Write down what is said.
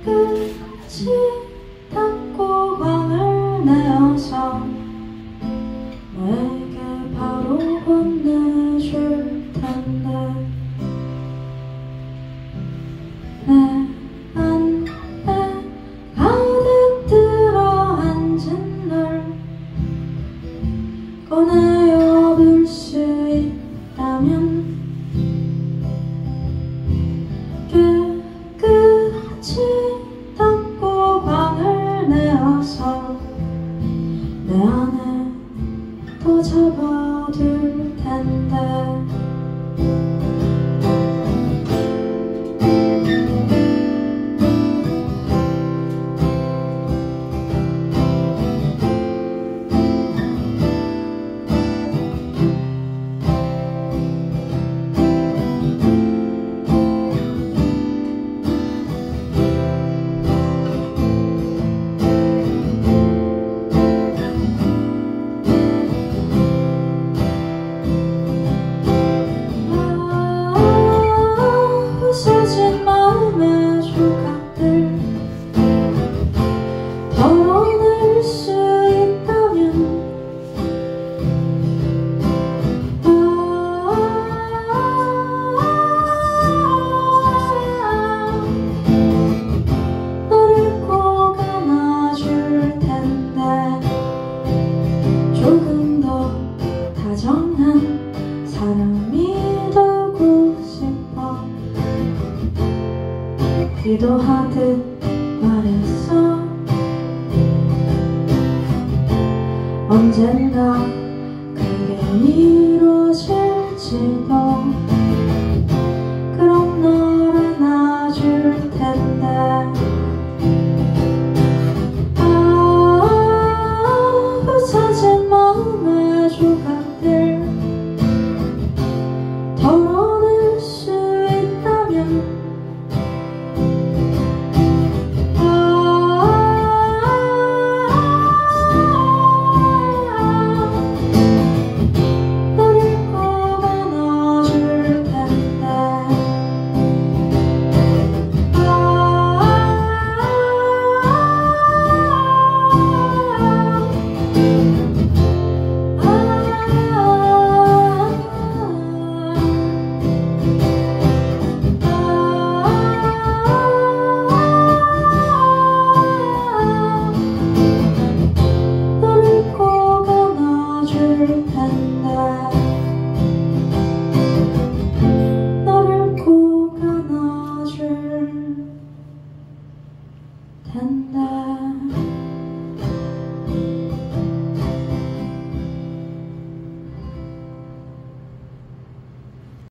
깨끗이 닦고 광을 내어서 내게 바로 건네줄 텐데 내 안에 가득 들어앉은 널 꺼내어볼 수 있다면 깨끗이 닦고 광을 내어서 내 안에 또 접어둘 텐데 부서진 마음의 조각들 덜어낼 수 있다면 너를 꼭 안아줄 텐데 조금 더 다정한 사람이 되고 싶어 기도하듯 말했어 언젠가 그게 이루어질지도